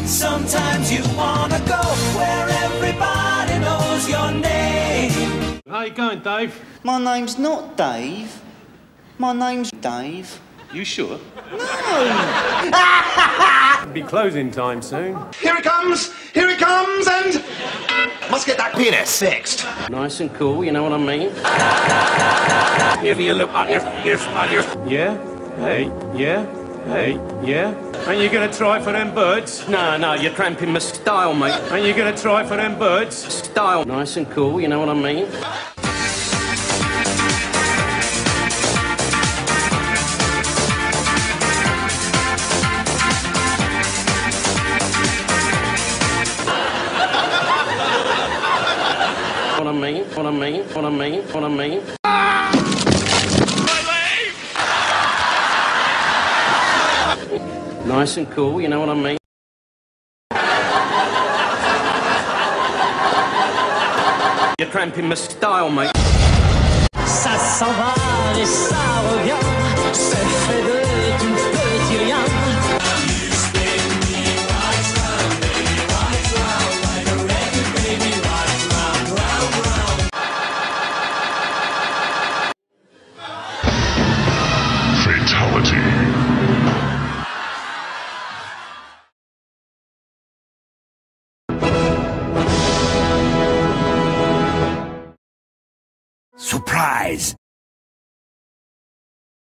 Sometimes you wanna go where everybody knows your name. How you going, Dave? My name's not Dave. My name's Dave. You sure? No! It'll be closing time soon. Here it comes, and must get that penis fixed. Nice and cool, you know what I mean? Give me a look on your. Yeah? Hey, yeah? Hey, yeah? Ain't you gonna try for them birds? No, you're cramping my style, mate. Ain't you gonna try for them birds? Style. Nice and cool, you know what I mean? What I mean? Nice and cool, you know what I mean? You're cramping my style, mate. Ça s'en va et ça revient, c'est fait de tout petit rien. You spin me right round, baby, right round, like a record, baby, right round, round, round. Fatality. Surprise!